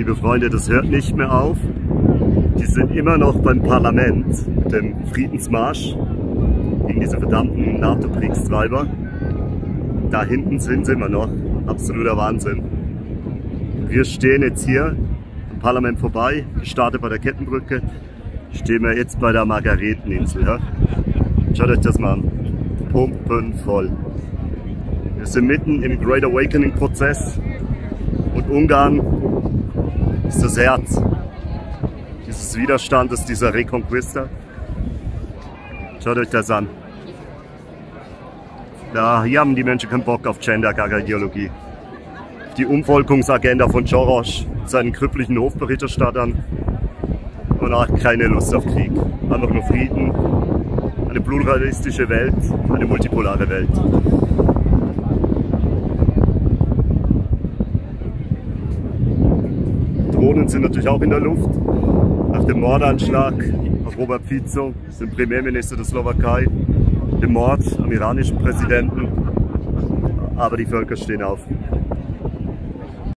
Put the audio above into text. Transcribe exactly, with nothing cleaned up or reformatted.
liebe Freunde, das hört nicht mehr auf. Die sind immer noch beim Parlament mit dem Friedensmarsch gegen diese verdammten NATO-Kriegstreiber. Da hinten sind sie immer noch. Absoluter Wahnsinn. Wir stehen jetzt hier am Parlament vorbei, gestartet bei der Kettenbrücke. Stehen wir jetzt bei der Margareteninsel. Ja? Schaut euch das mal an. Pumpenvoll. Wir sind mitten im Great Awakening Prozess und Ungarn ist das Herz dieses Widerstandes, dieser Reconquista. Schaut euch das an. Da, hier haben die Menschen keinen Bock auf Gender-Gaga-Ideologie. Die Umvolkungsagenda von Soros, seinen krüpplichen Hofberichterstattern und auch keine Lust auf Krieg. Einfach nur Frieden, eine pluralistische Welt, eine multipolare Welt. Drohnen sind natürlich auch in der Luft. Nach dem Mordanschlag auf Robert Fico, dem Premierminister der Slowakei, dem Mord am iranischen Präsidenten. Aber die Völker stehen auf.